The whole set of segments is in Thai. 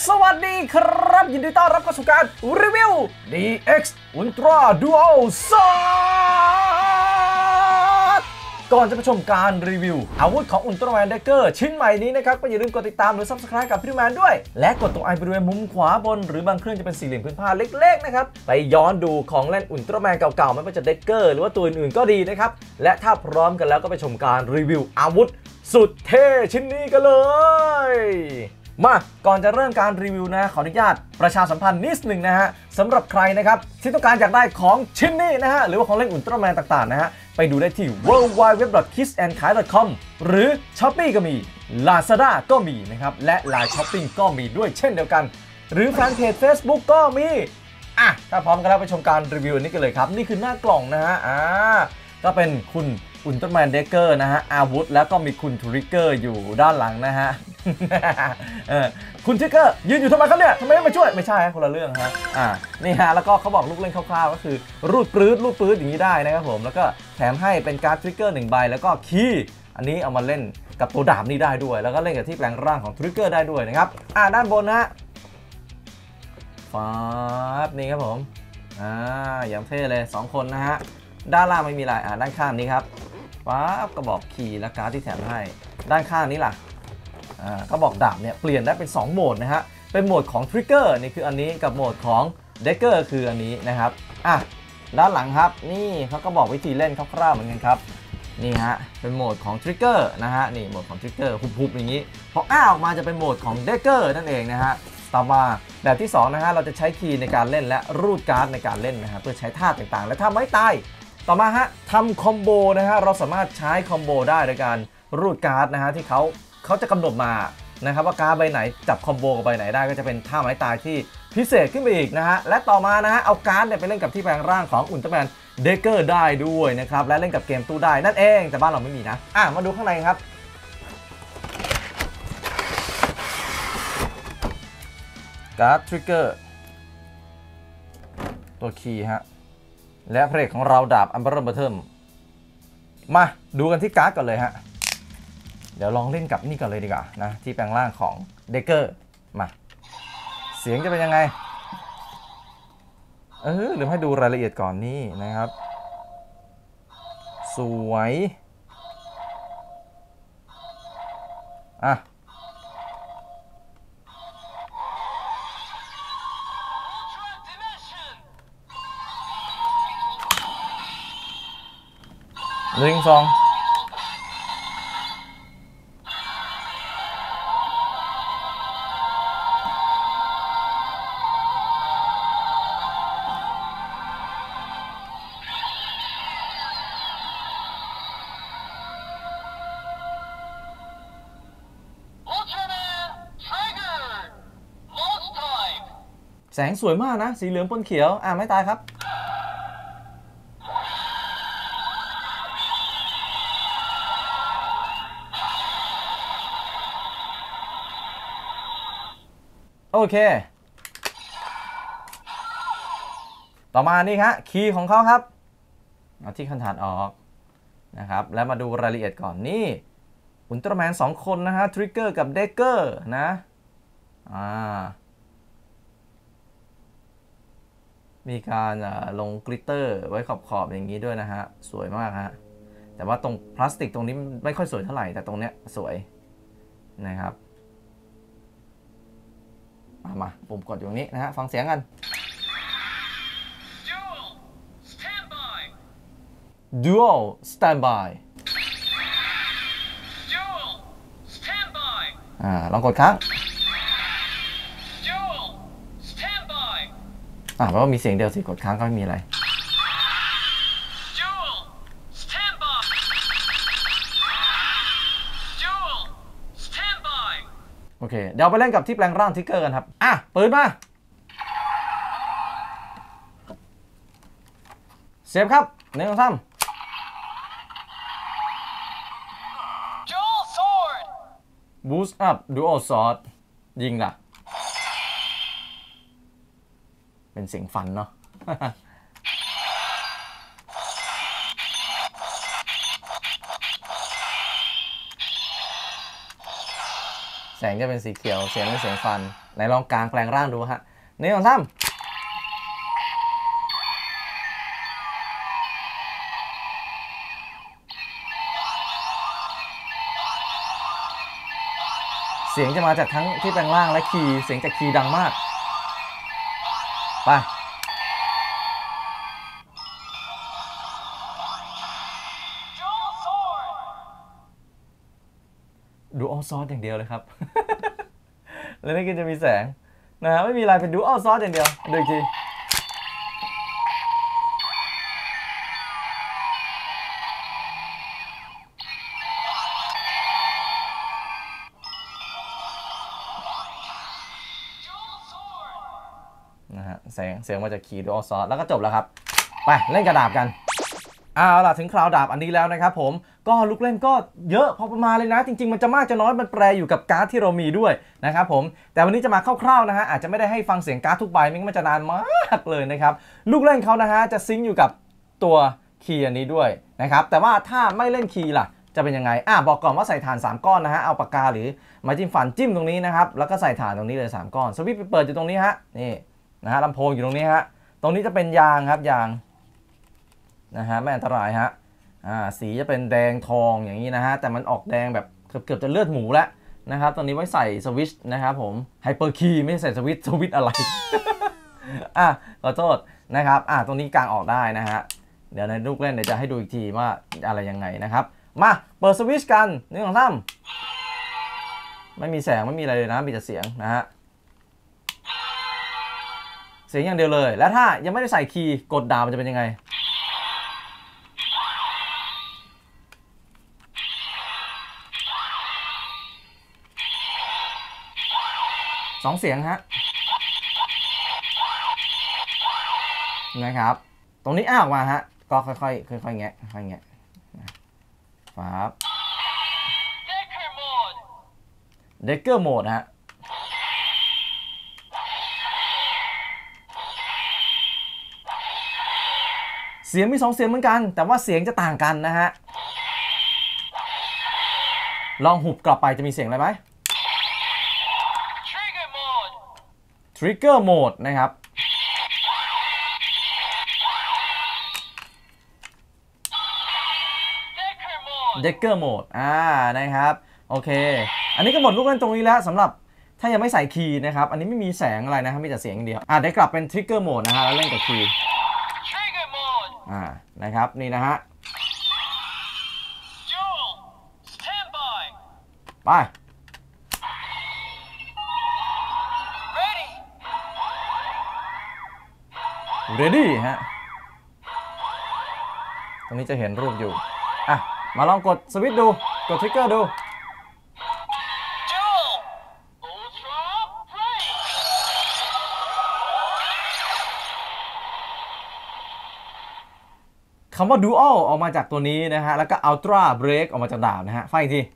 สวัสดีครับยินดีต้อนรับเข้าสู่การรีวิว DX Ultra Dual Sword ก่อนจะไปชมการรีวิวอาวุธของ Ultraman Dagger ชิ้นใหม่นี้นะครับก็อย่าลืมกดติดตามหรือ Subscribe กับพี่แมนด้วยและกดตรงไอบริเวณมุมขวาบนหรือบางเครื่องจะเป็นสี่เหลี่ยมพื้นผ้าเล็กๆนะครับไปย้อนดูของเล่น Ultraman เก่าๆไม่ว่าจะ Dagger หรือว่าตัวอื่นๆก็ดีนะครับและถ้าพร้อมกันแล้วก็ไปชมการรีวิวอาวุธสุดเท่ชิ้นนี้กันเลยมาก่อนจะเริ่มการรีวิวนะขออนุญาตประชาสัมพันธ์นิดหนึ่งนะฮะสำหรับใครนะครับที่ต้องการอยากได้ของชิ้นนี้นะฮะหรือว่าของเล่นอุลตร้าแมนต่างๆนะฮะไปดูได้ที่ www.kissandkai.com หรือ Shopee ก็มี Lazada ก็มีนะครับและ Line Shopping ก็มีด้วยเช่นเดียวกันหรือแฟนเพจ Facebook ก็มีถ้าพร้อมกันแล้วไปชมการรีวิวนี้กันเลยครับนี่คือหน้ากล่องนะฮะก็เป็นคุณอุลตร้าแมนเดกเกอร์นะฮะอาวุธแล้วก็มีคุณทริกเกอร์อยู่ด้านหลังนะฮะ คุณทริกเกอร์ยืนอยู่ทำไมครับเนี่ยทำไมไม่มาช่วยไม่ใช่คนละเรื่องฮะนี่ฮะแล้วก็เขาบอกลูกเล่นคร่าวๆก็คือรูดปื๊ดอย่างนี้ได้นะครับผมแล้วก็แถมให้เป็นการ์ดทริกเกอร์1ใบแล้วก็คีย์อันนี้เอามาเล่นกับตัวดาบนี้ได้ด้วยแล้วก็เล่นกับที่แปลงร่างของทริกเกอร์ได้ด้วยนะครับด้านบนนะฮะฟ้านี่ครับผมอย่างเท่เลย2คนนะฮะด้านล่างไม่มีอะไรด้านข้างนี้ครับก็บอกคีย์และการ์ดที่แถมให้ด้านข้างนี้ล่ะก็บอกดาบเนี่ยเปลี่ยนได้เป็น2โหมดนะฮะเป็นโหมดของทริกเกอร์นี่คืออันนี้กับโหมดของเดกเกอร์คืออันนี้นะครับด้านหลังครับนี่เขาก็บอกวิธีเล่นคร่าวๆเหมือนกันครับนี่ฮะเป็นโหมดของทริกเกอร์นะฮะนี่โหมดของทริกเกอร์หุบๆอย่างนี้พอออกมาจะเป็นโหมดของเดกเกอร์นั่นเองนะฮะต่อมาแบบที่2นะฮะเราจะใช้คีย์ในการเล่นและรูดการ์ดในการเล่นนะฮะเพื่อใช้ท่าต่างๆและถ้าไม่ตายต่อมาฮะทำคอมโบนะฮะเราสามารถใช้คอมโบได้โดยการรูดการ์ดนะฮะที่เขาจะกำหนดมานะครับว่าการ์ดใบไหนจับคอมโบกับใบไหนได้ก็จะเป็นท่าไม้ตายที่พิเศษขึ้นไปอีกนะฮะและต่อมานะฮะเอาการ์ดไปเล่นกับที่แปลงร่างของอุลตร้าแมนเดกเกอร์ได้ด้วยนะครับและเล่นกับเกมตู้ได้นั่นเองแต่บ้านเราไม่มีนะมาดูข้างในครับการ์ดทริกเกอร์ตัวคีย์ฮะและพระเอกของเราดาบอันเบอร์เทิมมาดูกันที่การ์ดก่อนเลยฮะเดี๋ยวลองเล่นกับนี่ก่อนเลยดีกว่านะที่แปลงร่างของเดกเกอร์มาเสียงจะเป็นยังไงหรือให้ดูรายละเอียดก่อนนี่นะครับสวย1 2แสงสวยมากนะสีเหลืองปนเขียวไม่ตายครับโอเคต่อมานี่ฮะคีย์ของเขาครับเอาที่คันฐานออกนะครับแล้วมาดูรายละเอียดก่อนนี่อุลตร้าแมน2คนนะฮะทริกเกอร์กับเดกเกอร์นะมีการลงกลิตเตอร์ไว้ขอบอย่างนี้ด้วยนะฮะสวยมากฮะแต่ว่าตรงพลาสติกตรงนี้ไม่ค่อยสวยเท่าไหร่แต่ตรงเนี้ยสวยนะครับมาปุ่มกดอยู่ตรงนี้นะฮะฟังเสียงกัน Dual Standby ลองกดครั้งแปลว่ามีเสียงเดียวสิกดค้างก็ไม่มีอะไรโอเคเดี๋ยวไปเล่นกับที่แปลงร่างทริกเกอร์กันครับปืนมาเสียบครับ1 2 3 Boost up Dual Sword ยิงล่ะเป็นเสียงฟันเนาะแสงจะเป็นสีเขียวเสียงเป็นเสียงฟันไหนลองกลางแปลงร่างดูฮะ1 2 3เสียงจะมาจากทั้งที่แปลงร่างและคีย์เสียงจากคีย์ดังมากไปดูอัลซอสอย่างเดียวเลยครับ แล้วนี่ก็จะมีแสงนะฮะไม่มีอะไรเป็นดูอัลซอสอย่างเดียวดูอีกทีนะฮะเสียงมาจากคีย์ดูอัลซอสแล้วก็จบแล้วครับไปเล่นกระดาบกันเอาล่ะถึงคราวดาบอันนี้แล้วนะครับผมก็ลูกเล่นก็เยอะพอประมาณเลยนะจริงๆมันจะมากจะน้อยมันแปรอยู่กับการ์ดที่เรามีด้วยนะครับผมแต่วันนี้จะมาคร่าวๆนะฮะอาจจะไม่ได้ให้ฟังเสียงการ์ดทุกใบไม่งั้นมันจะนานมากเลยนะครับลูกเล่นเขานะฮะจะซิงค์อยู่กับตัวคีย์อันนี้ด้วยนะครับแต่ว่าถ้าไม่เล่นคีย์ล่ะจะเป็นยังไงบอกก่อนว่าใส่ถ่าน3ก้อนนะฮะเอาปากกาหรือไม้จิ้มฟันจิ้มตรงนี้นะครับแล้วก็ใส่ถ่านตรงนี้เลย3ก้อนสวิตช์เปิดอยู่ตรงนี้ฮะนี่นะฮะลำโพงอยู่ตรงนี้ฮะตรงนี้จะเป็นยางครับยางนะฮะไม่อันตรายฮะสีจะเป็นแดงทองอย่างนี้นะฮะแต่มันออกแดงแบบเกือบจะเลือดหมูแล้วนะครับตอนนี้ไว้ใส่สวิตช์นะครับผมไฮเปอร์คีย์ไม่ใส่สวิตช์อะไร ขอโทษนะครับตรงนี้กางออกได้นะฮะเดี๋ยวในลูกเล่นเดี๋ยวจะให้ดูอีกทีว่าอะไรยังไงนะครับมาเปิดสวิตช์กัน1 2 3ไม่มีแสงไม่มีอะไรเลยนะมีแต่เสียงนะฮะเสียงอย่างเดียวเลยแล้วถ้ายังไม่ได้ใส่คีย์กดดาวมันจะเป็นยังไง2 เสียงฮะนะครับตรงนี้ออกมาฮะก็ค่อยๆแงะค่อยๆแงะครับเดกเกอร์โหมดฮะเสียงมี2 เสียงเหมือนกันแต่ว่าเสียงจะต่างกันนะฮะลองหุบกลับไปจะมีเสียงอะไรไหมTrigger Mode นะครับDecker Mode นะครับโอเคอันนี้ก็หมดลูกเล่นตรงนี้แล้วสำหรับถ้ายังไม่ใส่คีย์นะครับอันนี้ไม่มีแสงอะไรนะครับมีแต่เสียงอย่างเดียวได้กลับเป็น Trigger Mode นะฮะแล้วเล่นกับคีย์นะครับนี่นะฮะไปReady ฮะตรงนี้จะเห็นรูปอยู่มาลองกดสวิตช์ดูกดทริกเกอร์ดูคำว่า Dual ออกมาจากตัวนี้นะฮะแล้วก็ Ultra Break ออกมาจากดาบนะฮะฟังอีกที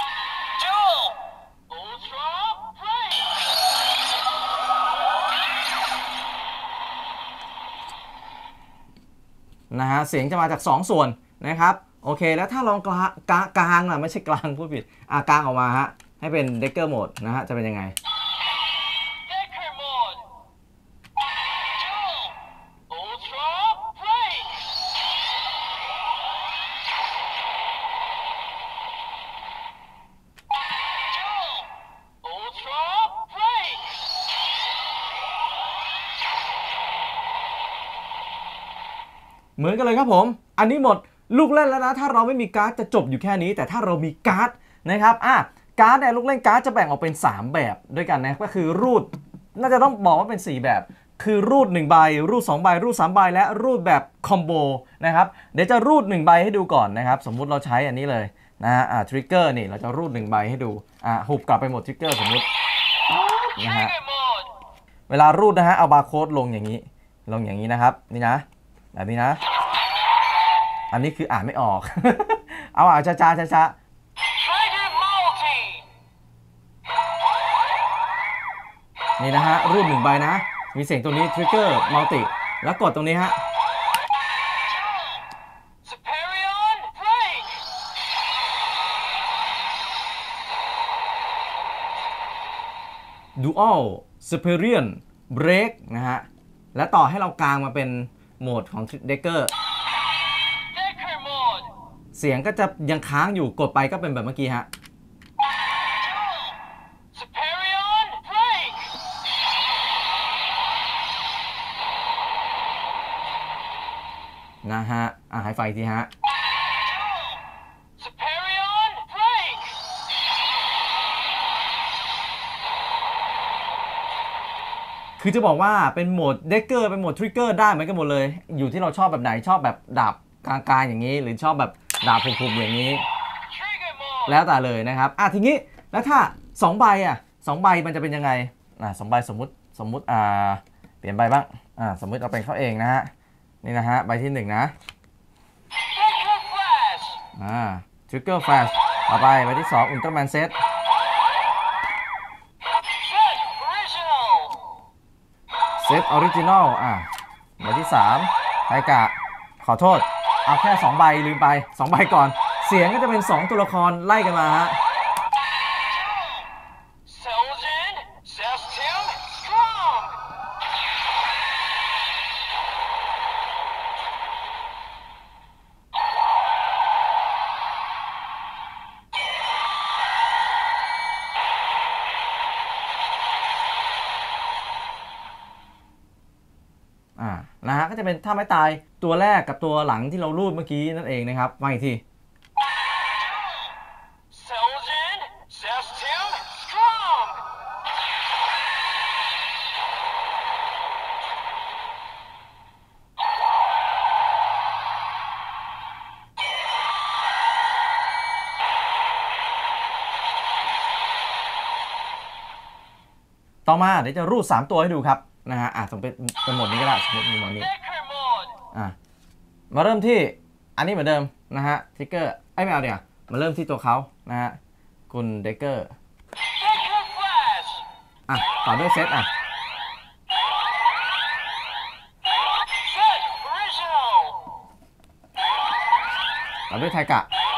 นะฮะเสียงจะมาจาก2 ส่วนนะครับโอเคแล้วถ้าลองกลางไม่ใช่กลางพูดผิดกลางออกมาฮะให้เป็น Decker Mode นะฮะจะเป็นยังไงเหมือนกันเลยครับผมอันนี้หมดลูกเล่นแล้วนะถ้าเราไม่มีการ์ดจะจบอยู่แค่นี้แต่ถ้าเรามีการ์ดนะครับการ์ดเนี่ยลูกเล่นการ์ดจะแบ่งออกเป็น3แบบด้วยกันนะก็คือรูดน่าจะต้องบอกว่าเป็น4แบบคือรูด1ใบรูด2ใบรูด3ใบและรูดแบบคอมโบนะครับเดี๋ยวจะรูด1ใบให้ดูก่อนนะครับสมมุติเราใช้อันนี้เลยนะฮะทริกเกอร์นี่เราจะรูด1ใบให้ดูหุบกลับไปหมดทริกเกอร์สมมุตินะฮะเวลารูดนะฮะเอาบาร์โค้ดลงอย่างนี้นะครับนี่นะแบบนี้นะอันนี้คืออ่านไม่ออก เอาช้านี่นะฮะรูป1ใบนะมีเสียงตัวนี้ Trigger Multi แล้วกดตรงนี้ฮะ Dual Superior Break นะฮะและต่อให้เรากางมาเป็นโหมดของ Decker เสียงก็จะยังค้างอยู่กดไปก็เป็นแบบเมื่อกี้ฮะนะฮะหายไฟทีฮะคือจะบอกว่าเป็นโหมดเดกเกอร์เป็นโหมดทริกเกอร์ได้เหมือนกันหมดเลยอยู่ที่เราชอบแบบไหนชอบแบบดาบกลางๆอย่างนี้หรือชอบแบบดาบผุๆอย่างนี้แล้วแต่เลยนะครับทีนี้แล้วถ้า2ใบ2ใบมันจะเป็นยังไง2ใบสมมุติเปลี่ยนใบบ้างสมมุติเอาเป็นเขาเองนะฮะนี่นะฮะใบที่1นะTrigger Flash ต่อไปใบที่2 Ultraman Set Set Original ใบที่3ไทกะขอโทษเอาแค่2ใบลืมไป2ใบก่อนเสียงก็จะเป็น2ตัวละครไล่กันมาฮะนะฮะก็จะเป็นท่าไม้ตายตัวแรกกับตัวหลังที่เรารูดเมื่อกี้นั่นเองนะครับมาอีกทีต่อมาเดี๋ยวจะรูด3ตัวให้ดูครับนะฮะสมมติเป็นโหมดนี้ก็ได้สมมติมีโหมดนี้มาเริ่มที่อันนี้เหมือนเดิมนะฮะทิกเกอร์ไม่เอาเดี๋ยวมาเริ่มที่ตัวเขานะฮะคุณเดกเกอร์ต่อด้วยเซตต่อด้วยไทกะ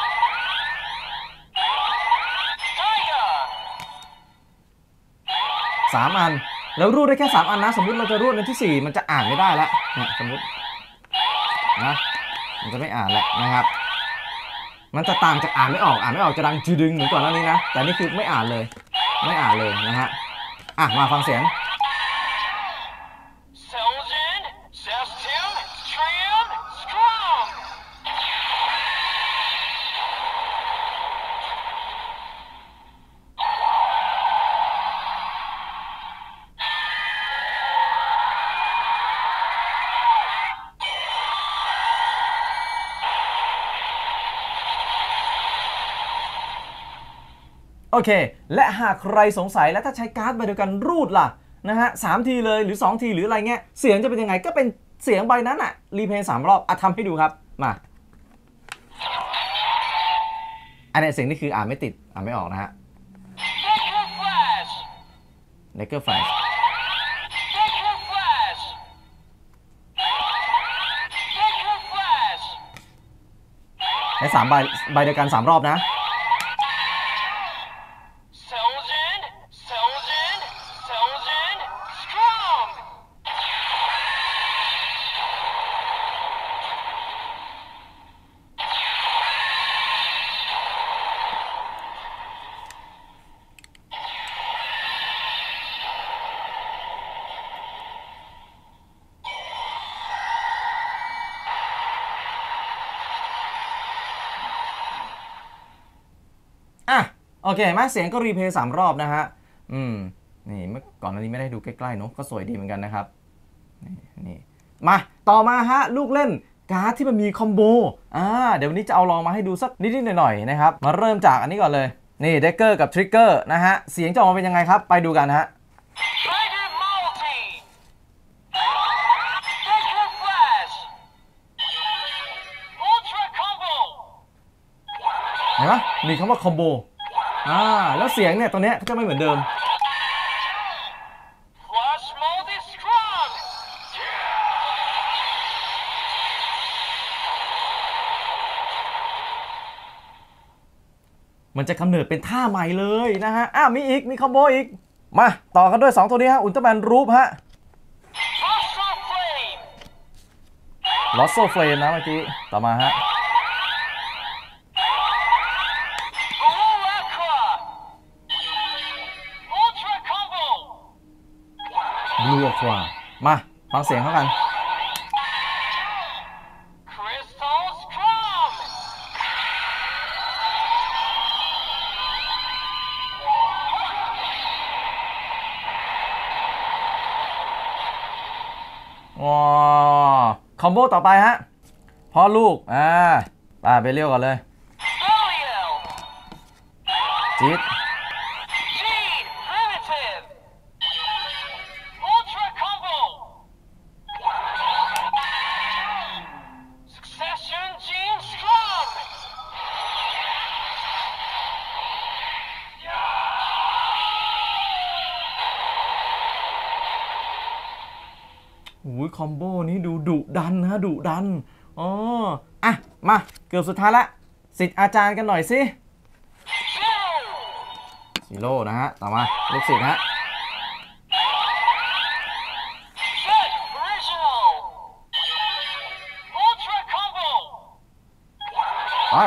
3 อันแล้วรูดได้แค่3 อันนะสมมุติเราจะรูดอันที่4มันจะอ่านไม่ได้แล้วเนี่ยสมมุตินะมันจะไม่อ่านแล้วนะครับมันจะต่างจากอ่านไม่ออกจะดังจืดึงเหมือนก่อนหน้านี้นะแต่นี่คือไม่อ่านเลยนะฮะมาฟังเสียงโอเคและหากใครสงสัยแล้วถ้าใช้การ์ดใบเดียวกันรูดล่ะนะฮะ3 ทีเลยหรือ2 ทีหรืออะไรเงี้ยเสียงจะเป็นยังไงก็เป็นเสียงใบนั้นรีเพลย์3 รอบทำให้ดูครับมาอันนี้เสียงนี่คืออ่านไม่ติดอ่านไม่ออกนะฮะ Decker Flash ใน3 ใบเดียวกัน3 รอบนะโอเคไหมเสียงก็รีเพย์3 รอบนะฮะนี่เมื่อก่อนอันนี้ไม่ได้ดูใกล้ๆเนาะก็สวยดีเหมือนกันนะครับนี่มาต่อมาฮะลูกเล่นการ์ดที่มันมีคอมโบเดี๋ยววันนี้จะเอาลองมาให้ดูสักนิดๆหน่อยๆนะครับมาเริ่มจากอันนี้ก่อนเลยนี่เดกเกอร์กับทริกเกอร์นะฮะเสียงจะออกมาเป็นยังไงครับไปดูกันฮะเห็นไหมมีคำว่าคอมโบแล้วเสียงเนี่ยตัวเนี้ยก็จะไม่เหมือนเดิมมันจะกำเนิดเป็นท่าใหม่เลยนะฮะมีคอมโบอีกมาต่อกันด้วย2ตัวนี้ฮะอุลตร้าแมนรูปฮะลอสโซเฟรมนะเมื่อกี้ต่อมาฮะบลูอความาฟังเสียงเขากันว้าคอมโบต่อไปฮะพ่อลูกไปเรียวก่อนเลยจี๊ดอุ้ยคอมโบนี้ดูดุดันนะดุดันมาเกือบสุดท้ายละสิทธิ์อาจารย์กันหน่อยสิซีโร่นะฮะต่อมาลูกศิษย์ฮะไป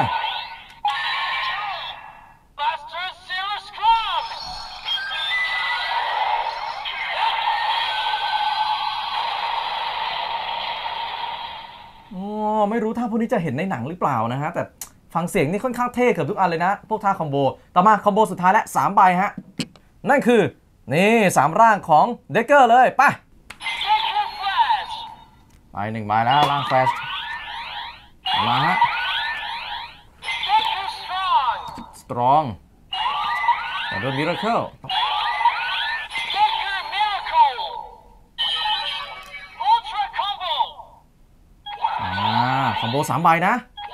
ไม่รู้ท่าพวกนี้จะเห็นในหนังหรือเปล่านะฮะแต่ฟังเสียงนี่ค่อนข้างเท่เกือบทุกอันเลยนะพวกท่าคอมโบต่อมาคอมโบสุดท้ายและ3ใบฮะนั่นคือนี่3ร่างของเดกเกอร์เลยไป1ใบแล้วร่างแฟลชมาฮะสตรองแต่โดนมิราเคิลคอมโบ3ใบนะ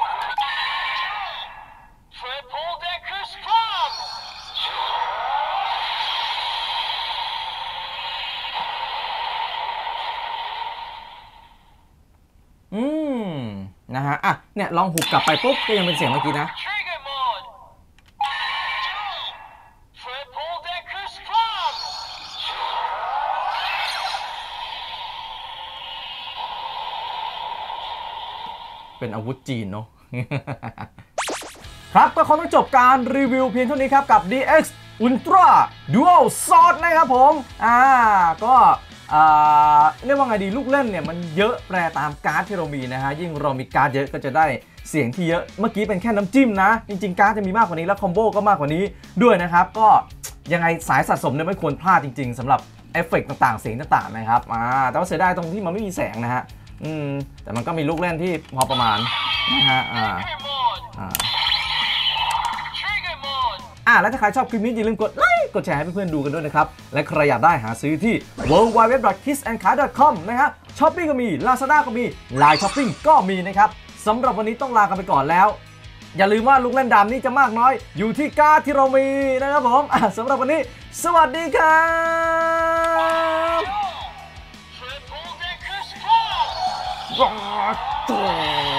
นะฮะเนี่ยลองหุบกลับไปปุ๊บก็ยังเป็นเสียงเมื่อกี้นะเป็นอาวุธจีนเนาะ ครับก็คงต้องจบการรีวิวเพียงเท่านี้ครับกับ DX Ultra Dual Sword นะครับผมก็เรียกว่าไงดีลูกเล่นเนี่ยมันเยอะแปรตามการ์ดที่เรามีนะฮะยิ่งเรามีการ์ดเยอะก็จะได้เสียงที่เยอะเมื่อกี้เป็นแค่น้ำจิ้มนะจริงๆการ์ดจะมีมากกว่านี้แล้วคอมโบก็มากกว่านี้ด้วยนะครับก็ยังไงสายสะสมเนี่ยไม่ควรพลาดจริงๆสำหรับเอฟเฟกต์ต่างๆเสียงต่างๆนะครับแต่ว่าเสียดายตรงที่มันไม่มีแสงนะฮะแต่มันก็มีลูกเล่นที่พอประมาณนะฮะแล้วถ้าใครชอบคลิปนี้อย่าลืมกดไลค์กดแชร์ให้เพื่อนๆดูกันด้วยนะครับและใครอยากได้หาซื้อที่ www.kissandcar.com นะครับช้อปปี้ก็มี Lazada ก็มี Line Shopping ก็มีนะครับสำหรับวันนี้ต้องลากันไปก่อนแล้วอย่าลืมว่าลูกเล่นดำนี้จะมากน้อยอยู่ที่การ์ดที่เรามีนะครับผมสำหรับวันนี้สวัสดีครับ